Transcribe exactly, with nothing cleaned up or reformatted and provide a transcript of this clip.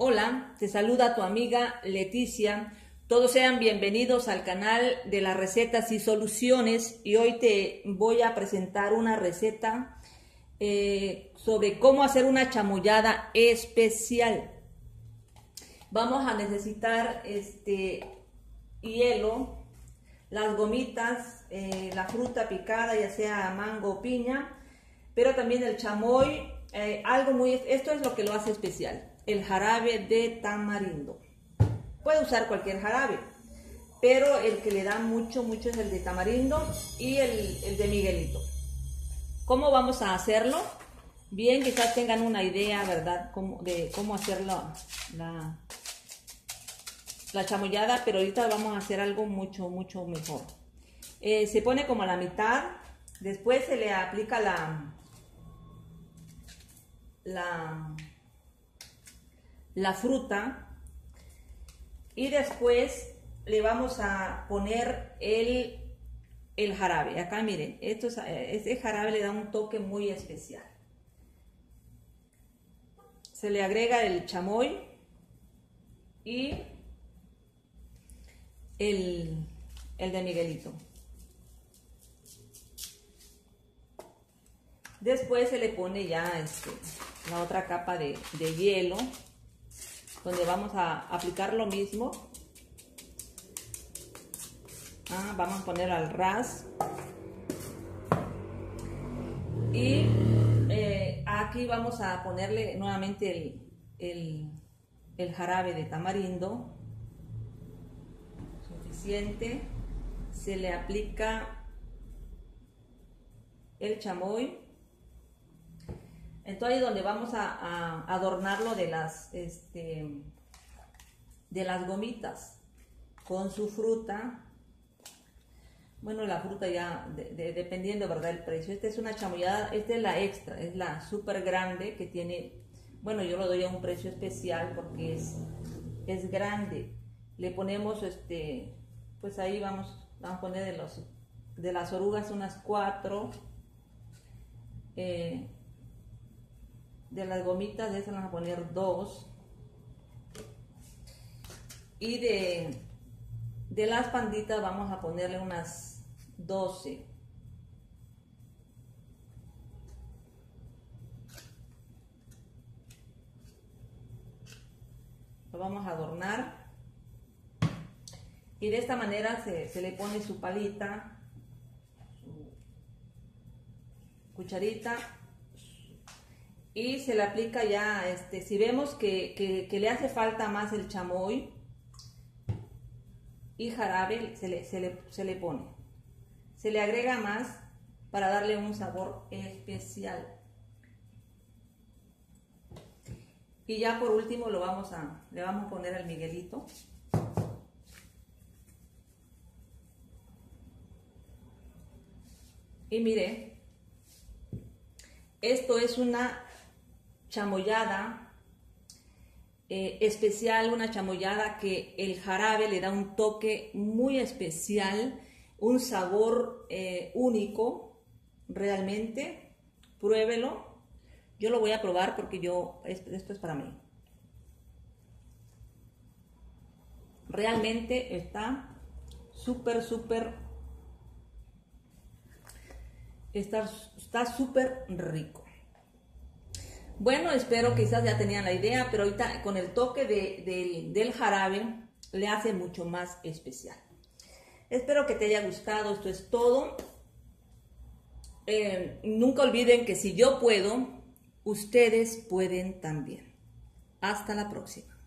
Hola, te saluda tu amiga Leticia. Todos sean bienvenidos al canal de las recetas y soluciones, y hoy te voy a presentar una receta eh, sobre cómo hacer una chamoyada especial. Vamos a necesitar este hielo, las gomitas, eh, la fruta picada, ya sea mango o piña, pero también el chamoy, eh, algo muy, esto es lo que lo hace especial, el jarabe de tamarindo. Puede usar cualquier jarabe, pero el que le da mucho, mucho es el de tamarindo y el, el de Miguelito. ¿Cómo vamos a hacerlo? Bien, quizás tengan una idea, ¿verdad?, cómo, de cómo hacer la, la, la chamoyada, pero ahorita vamos a hacer algo mucho, mucho mejor. Eh, se pone como a la mitad, después se le aplica la, la, la fruta, y después le vamos a poner el, el jarabe. Acá miren, esto es, este jarabe le da un toque muy especial. Se le agrega el chamoy y el, el de Miguelito. Después se le pone ya este, la otra capa de, de hielo, donde vamos a aplicar lo mismo. Ah, vamos a poner al ras. Y eh, aquí vamos a ponerle nuevamente el, el, el jarabe de tamarindo. Suficiente. Se le aplica el chamoy. Entonces ahí es donde vamos a, a adornarlo de las, este, de las gomitas con su fruta. Bueno, la fruta ya de, de, dependiendo, ¿verdad?, el precio. Esta es una chamoyada, esta es la extra, es la súper grande que tiene, bueno, yo lo doy a un precio especial porque es, es grande. Le ponemos, este, pues ahí vamos, vamos a poner de, los, de las orugas unas cuatro. Eh, de las gomitas de esas vamos a poner dos, y de, de las panditas vamos a ponerle unas doce. Lo vamos a adornar y de esta manera se, se le pone su palita, su cucharita, y se le aplica ya, este, si vemos que, que, que le hace falta más el chamoy y jarabe, se le, se, le, se le pone, se le agrega más para darle un sabor especial. Y ya por último lo vamos a, le vamos a poner al Miguelito. Y mire, esto es una chamoyada eh, especial, una chamoyada que el jarabe le da un toque muy especial, un sabor eh, único, realmente. Pruébelo. Yo lo voy a probar porque yo, esto es para mí. Realmente está súper, súper, está súper rico. Bueno, espero que quizás ya tenían la idea, pero ahorita con el toque de, de, del jarabe le hace mucho más especial. Espero que te haya gustado, esto es todo. Eh, nunca olviden que si yo puedo, ustedes pueden también. Hasta la próxima.